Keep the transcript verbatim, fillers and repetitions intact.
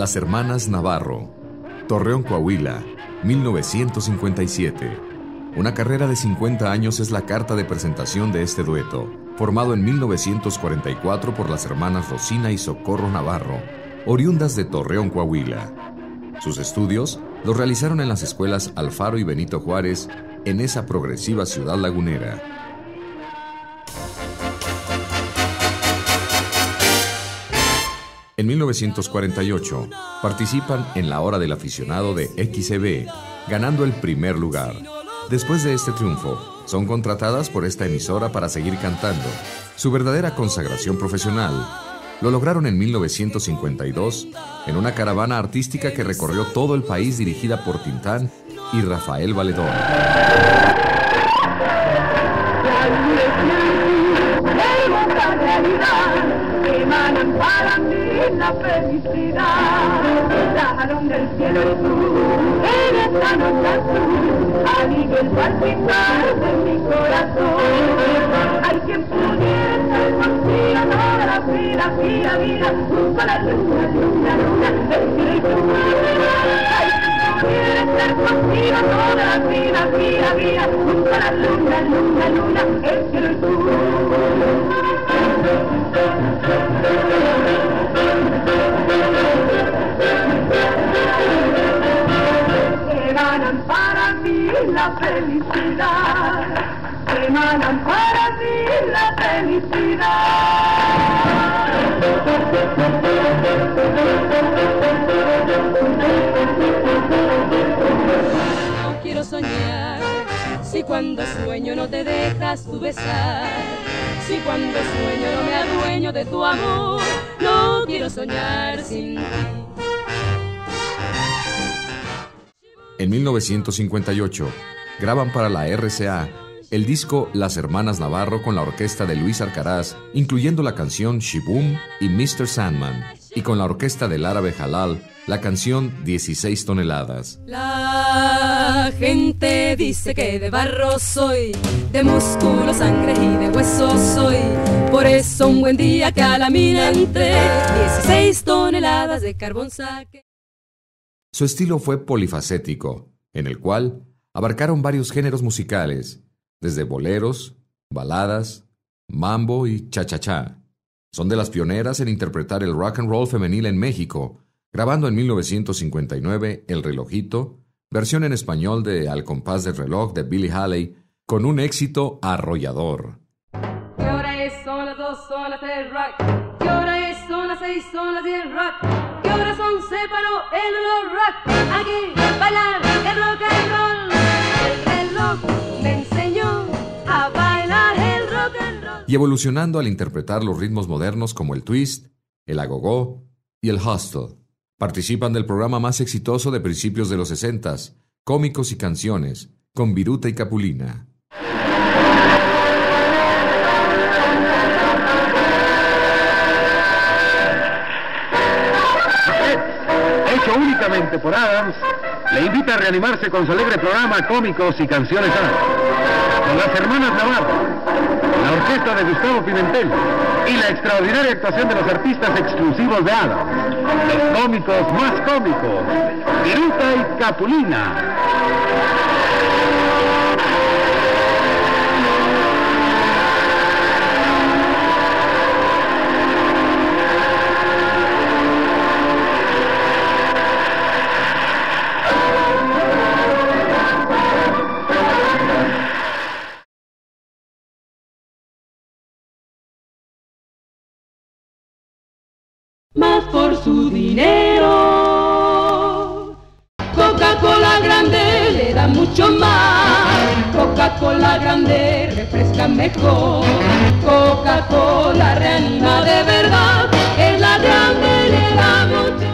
Las Hermanas Navarro, Torreón, Coahuila, mil novecientos cincuenta y siete. Una carrera de cincuenta años es la carta de presentación de este dueto, formado en mil novecientos cuarenta y cuatro por las hermanas Rosina y Socorro Navarro, oriundas de Torreón, Coahuila. Sus estudios los realizaron en las escuelas Alfaro y Benito Juárez, en esa progresiva ciudad lagunera. En mil novecientos cuarenta y ocho, participan en La Hora del Aficionado de X E B, ganando el primer lugar. Después de este triunfo, son contratadas por esta emisora para seguir cantando. Su verdadera consagración profesional lo lograron en mil novecientos cincuenta y dos en una caravana artística que recorrió todo el país dirigida por Tintán y Rafael Valedón. Emanan para mí la felicidad, bajaron del cielo y tú, en esta noche azul, amigo el palpitar de mi corazón. Hay quien pudiera estar contigo toda la vida, vida, vida, junto a la luna, luna, luna, del cielo y tú. Hay quien pudiera estar contigo toda la vida, vida, vida, junto a la luna, luna, luna, el cielo y tú. Emanan para mí la felicidad, emanan para mí la felicidad. No quiero soñar, si cuando sueño no te dejas tú besar, si cuando sueño no me adueño de tu amor, no quiero soñar sin ti. En mil novecientos cincuenta y ocho, graban para la R C A el disco Las Hermanas Navarro con la orquesta de Luis Arcaraz, incluyendo la canción Shibum y mister Sandman, y con la orquesta del árabe Jalal, la canción dieciséis toneladas. La gente dice que de barro soy, de músculo, sangre y de hueso soy. Por eso un buen día que a la mina entré, dieciséis toneladas de carbón saqué. Su estilo fue polifacético, en el cual abarcaron varios géneros musicales, desde boleros, baladas, mambo y cha-cha-cha. Son de las pioneras en interpretar el rock and roll femenil en México, grabando en mil novecientos cincuenta y nueve El Relojito, versión en español de Al compás del reloj de Billie Holiday, con un éxito arrollador. ¿Qué hora es? Son las dos, son las tres, rock. ¿Qué hora es? Son las seis, son las diez, rock. ¿Qué horas son? Se paró el reloj, rock. Aquí, bailar el rock and roll. El reloj me enseñó a bailar el rock and roll. Y evolucionando al interpretar los ritmos modernos como el twist, el agogó y el hustle. Participan del programa más exitoso de principios de los sesentas, Cómicos y Canciones, con Viruta y Capulina. Hecho únicamente por Adams, le invita a reanimarse con su alegre programa Cómicos y Canciones Adams, con las hermanas Navarro, la orquesta de Gustavo Pimentel y la extraordinaria actuación de los artistas exclusivos de Adams, los cómicos más cómicos, Viruta y Capulina. Más por su dinero, Coca-Cola grande le da mucho más. Coca-Cola grande refresca mejor. Coca-Cola reanima de verdad, es la grande, le da mucho.